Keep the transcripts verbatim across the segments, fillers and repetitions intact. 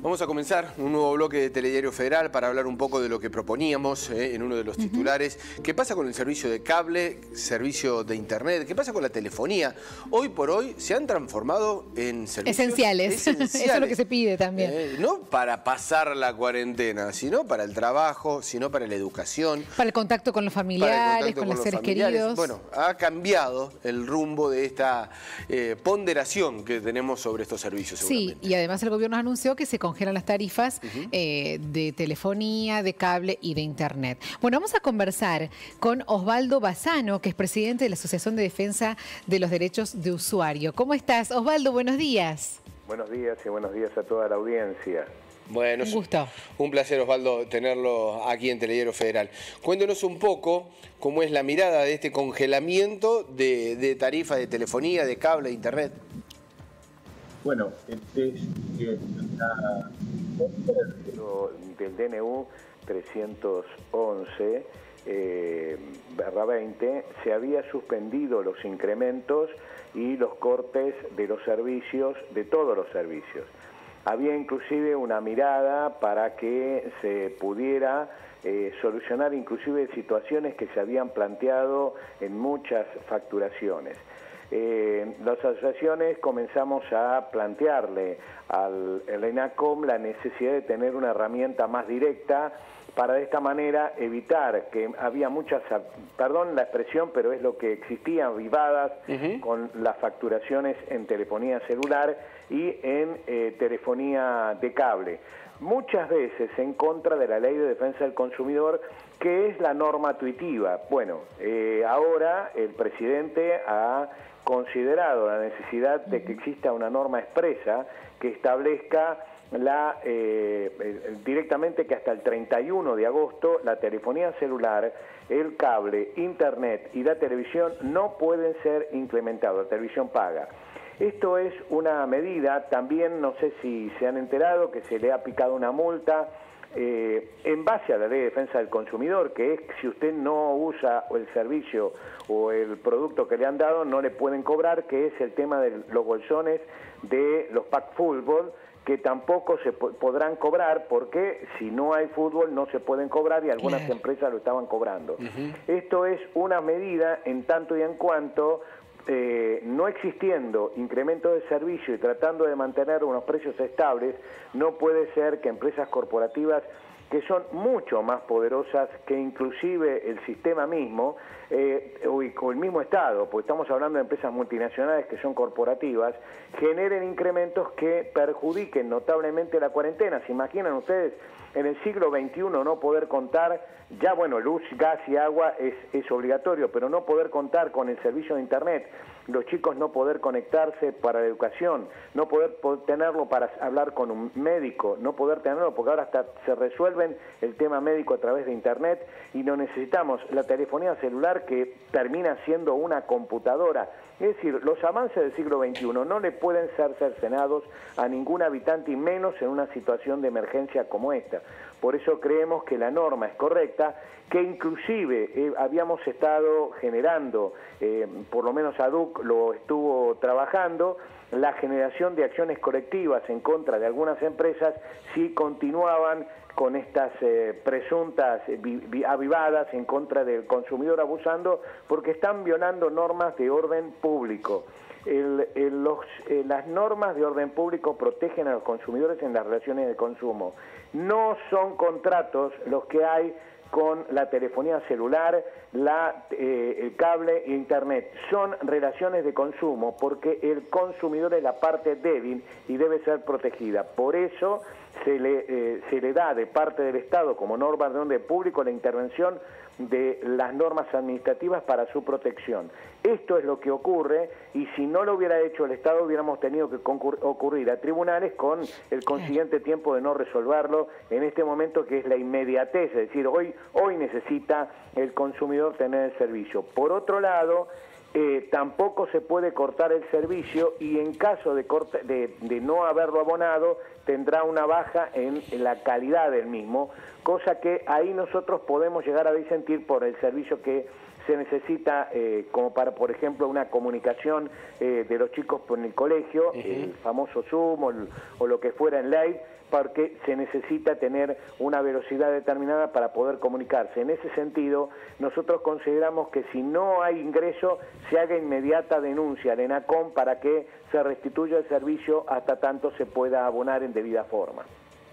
Vamos a comenzar un nuevo bloque de Telediario Federal para hablar un poco de lo que proponíamos eh, en uno de los titulares. Uh-huh. ¿Qué pasa con el servicio de cable, servicio de internet? ¿Qué pasa con la telefonía? Hoy por hoy se han transformado en servicios esenciales. esenciales. Eso es lo que se pide también. Eh, no para pasar la cuarentena, sino para el trabajo, sino para la educación. Para el contacto con los familiares, con, con los seres familiares. queridos. Bueno, ha cambiado el rumbo de esta eh, ponderación que tenemos sobre estos servicios. Sí, y además el gobierno anunció que se congelan las tarifas uh-huh. eh, de telefonía, de cable y de internet. Bueno, vamos a conversar con Osvaldo Bassano, que es presidente de la Asociación de Defensa de los Derechos de Usuario. ¿Cómo estás, Osvaldo? Buenos días. Buenos días y buenos días a toda la audiencia. Bueno, un gusto. Un placer, Osvaldo, tenerlo aquí en Telediario Federal. Cuéntenos un poco cómo es la mirada de este congelamiento de, de tarifas de telefonía, de cable, de internet. Bueno, desde la del D N U trescientos once barra veinte se había suspendido los incrementos y los cortes de los servicios, de todos los servicios. Había inclusive una mirada para que se pudiera eh, solucionar inclusive situaciones que se habían planteado en muchas facturaciones. Eh, las asociaciones comenzamos a plantearle al ENACOM la necesidad de tener una herramienta más directa para de esta manera evitar que había muchas, perdón la expresión, pero es lo que existían vivadas uh-huh. con las facturaciones en telefonía celular y en eh, telefonía de cable. Muchas veces en contra de la Ley de Defensa del Consumidor, que es la norma tuitiva. Bueno, eh, ahora el presidente ha considerado la necesidad de que exista una norma expresa que establezca la eh, directamente que hasta el treinta y uno de agosto la telefonía celular, el cable, internet y la televisión no pueden ser incrementados, la televisión paga. Esto es una medida, también no sé si se han enterado que se le ha aplicado una multa eh, en base a la Ley de Defensa del Consumidor, que es que si usted no usa el servicio o el producto que le han dado, no le pueden cobrar, que es el tema de los bolsones de los pack fútbol, que tampoco se po podrán cobrar porque si no hay fútbol no se pueden cobrar y algunas claro. empresas lo estaban cobrando. Uh-huh. Esto es una medida en tanto y en cuanto eh, no existiendo incremento de servicio y tratando de mantener unos precios estables, no puede ser que empresas corporativas que son mucho más poderosas que inclusive el sistema mismo eh, o, o el mismo Estado, porque estamos hablando de empresas multinacionales que son corporativas, generen incrementos que perjudiquen notablemente la cuarentena. ¿Se imaginan ustedes en el siglo veintiuno no poder contar, ya bueno, luz, gas y agua es, es obligatorio, pero no poder contar con el servicio de internet, los chicos no poder conectarse para la educación, no poder, poder tenerlo para hablar con un médico, no poder tenerlo porque ahora hasta se resuelven el tema médico a través de internet y no necesitamos la telefonía celular que termina siendo una computadora. Es decir, los avances del siglo veintiuno no le pueden ser cercenados a ningún habitante y menos en una situación de emergencia como esta. Por eso creemos que la norma es correcta, que inclusive eh, habíamos estado generando, eh, por lo menos A D U C lo estuvo trabajando, la generación de acciones colectivas en contra de algunas empresas si continuaban con estas eh, presuntas eh, avivadas en contra del consumidor abusando, porque están violando normas de orden público. El, el, los, eh, las normas de orden público protegen a los consumidores en las relaciones de consumo. No son contratos los que hay con la telefonía celular, la, eh, el cable e internet. Son relaciones de consumo porque el consumidor es la parte débil y debe ser protegida. Por eso se le, eh, se le da de parte del Estado como norma de orden público la intervención de las normas administrativas para su protección. Esto es lo que ocurre y si no lo hubiera hecho el Estado hubiéramos tenido que ocurrir a tribunales con el consiguiente tiempo de no resolverlo en este momento que es la inmediatez, es decir, hoy, hoy necesita el consumidor tener el servicio. Por otro lado, Eh, tampoco se puede cortar el servicio y en caso de, corte, de, de no haberlo abonado tendrá una baja en, en la calidad del mismo, cosa que ahí nosotros podemos llegar a disentir por el servicio que se necesita, eh, como para, por ejemplo, una comunicación eh, de los chicos con el colegio, uh-huh. el famoso Zoom o, o lo que fuera en live, porque se necesita tener una velocidad determinada para poder comunicarse. En ese sentido, nosotros consideramos que si no hay ingreso, se haga inmediata denuncia al ENACOM para que se restituya el servicio hasta tanto se pueda abonar en debida forma.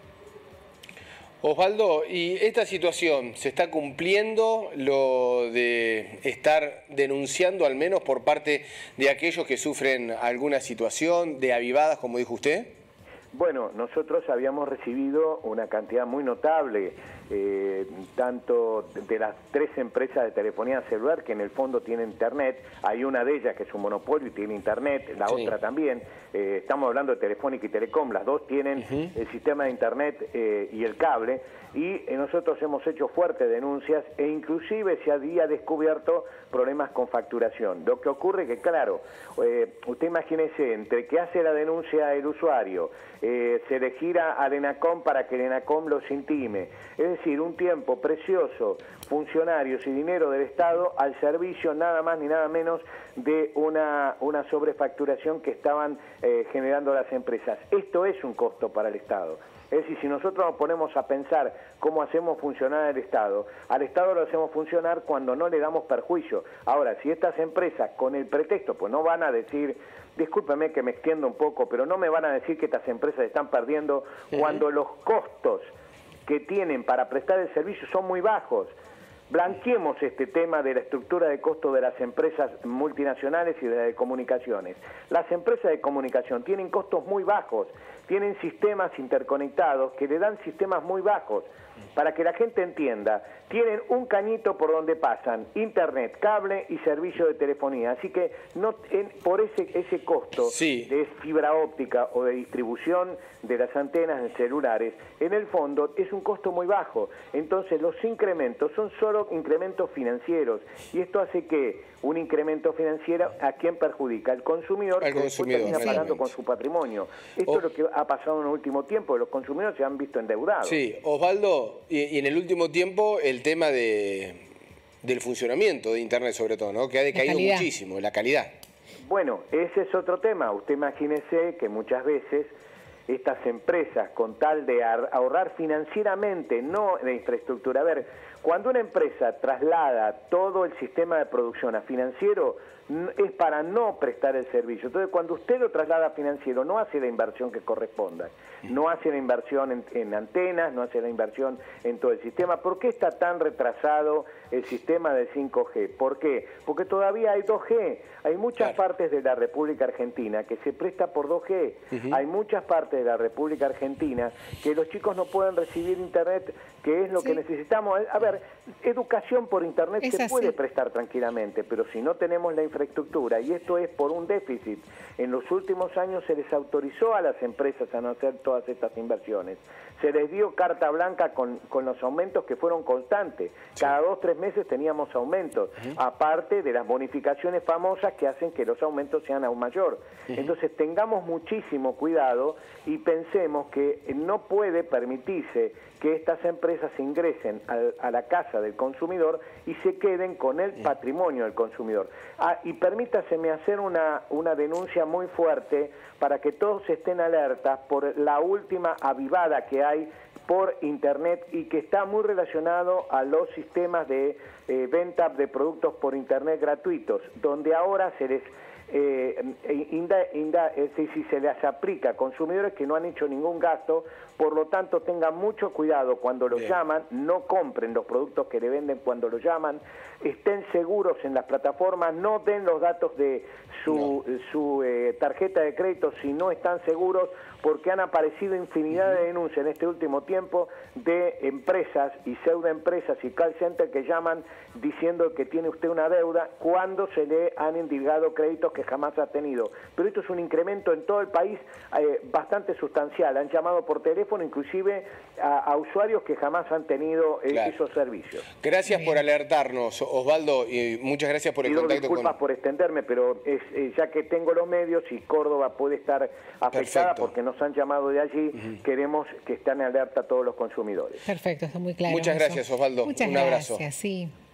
Osvaldo, ¿y esta situación se está cumpliendo lo de estar denunciando al menos por parte de aquellos que sufren alguna situación de avivadas, como dijo usted? Bueno, nosotros habíamos recibido una cantidad muy notable, eh, tanto de las tres empresas de telefonía celular que en el fondo tienen internet, hay una de ellas que es un monopolio y tiene internet, la sí. otra también, eh, estamos hablando de Telefónica y Telecom, las dos tienen uh-huh. el sistema de internet eh, y el cable, y eh, nosotros hemos hecho fuertes denuncias e inclusive se había descubierto problemas con facturación. Lo que ocurre que, claro, eh, usted imagínese, entre que hace la denuncia el usuario, eh, se le gira al ENACOM para que el ENACOM los intime, es decir, un tiempo precioso, funcionarios y dinero del Estado al servicio nada más ni nada menos de una, una sobrefacturación que estaban eh, generando las empresas. Esto es un costo para el Estado. Es decir, si nosotros nos ponemos a pensar cómo hacemos funcionar el Estado, al Estado lo hacemos funcionar cuando no le damos perjuicio. Ahora, si estas empresas, con el pretexto, pues no van a decir, discúlpeme que me extiendo un poco, pero no me van a decir que estas empresas están perdiendo uh-huh. cuando los costos que tienen para prestar el servicio son muy bajos. Blanqueemos este tema de la estructura de costo de las empresas multinacionales y de las de comunicaciones. Las empresas de comunicación tienen costos muy bajos, tienen sistemas interconectados que le dan sistemas muy bajos. Para que la gente entienda, tienen un cañito por donde pasan internet, cable y servicio de telefonía. Así que no en, por ese, ese costo sí. de fibra óptica o de distribución de las antenas en celulares, en el fondo es un costo muy bajo. Entonces los incrementos son solo incrementos financieros y esto hace que un incremento financiero, ¿a quién perjudica? Al consumidor, Al que consumidor, termina pagando con su patrimonio. Esto oh. es lo que ha pasado en el último tiempo, los consumidores se han visto endeudados. Sí, Osvaldo, y, y en el último tiempo el tema de, del funcionamiento de Internet sobre todo, ¿no? Que ha decaído muchísimo, la calidad. Bueno, ese es otro tema. Usted imagínese que muchas veces estas empresas, con tal de ahorrar financieramente, no de infraestructura. A ver, cuando una empresa traslada todo el sistema de producción a financiero, es para no prestar el servicio. Entonces, cuando usted lo traslada a financiero, no hace la inversión que corresponda. No hace la inversión en, en antenas, no hace la inversión en todo el sistema. ¿Por qué está tan retrasado el sistema de cinco G? ¿Por qué? Porque todavía hay dos G. Hay muchas claro. partes de la República Argentina que se presta por dos G. Uh-huh. Hay muchas partes de la República Argentina que los chicos no pueden recibir Internet, que es lo sí. que necesitamos. A ver, educación por Internet es se así. puede prestar tranquilamente, pero si no tenemos la infraestructura, y esto es por un déficit, en los últimos años se les autorizó a las empresas a no hacer todas estas inversiones. Se les dio carta blanca con, con los aumentos que fueron constantes. Sí. Cada dos, tres meses teníamos aumentos, uh-huh. aparte de las bonificaciones famosas que hacen que los aumentos sean aún mayor. Uh-huh. Entonces tengamos muchísimo cuidado y pensemos que no puede permitirse que estas empresas ingresen al, a la casa del consumidor y se queden con el patrimonio del consumidor. Ah, y permítaseme hacer una, una denuncia muy fuerte para que todos estén alertas por la última avivada que hay por Internet y que está muy relacionado a los sistemas de eh, venta de productos por Internet gratuitos, donde ahora se les eh, inda, inda, es decir, se les aplica a consumidores que no han hecho ningún gasto. Por lo tanto, tengan mucho cuidado cuando los Bien. llaman, no compren los productos que le venden cuando los llaman, estén seguros en las plataformas, no den los datos de su, no. su eh, tarjeta de crédito si no están seguros, porque han aparecido infinidad de denuncias en este último tiempo de empresas y pseudoempresas y call center que llaman diciendo que tiene usted una deuda cuando se le han endilgado créditos que jamás ha tenido. Pero esto es un incremento en todo el país eh, bastante sustancial. Han llamado por teléfono inclusive a, a usuarios que jamás han tenido eh, claro. esos servicios. Gracias por alertarnos, Osvaldo, y muchas gracias por el Pido contacto. Disculpas con... por extenderme, pero es, eh, ya que tengo los medios y Córdoba puede estar afectada Perfecto. porque nos han llamado de allí, uh-huh. queremos que estén en alerta todos los consumidores. Perfecto, está muy claro. Muchas eso. gracias, Osvaldo. Muchas Un abrazo. Gracias, sí.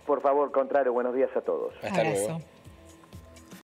por favor, contrario, buenos días a todos. Hasta Abrazo. luego.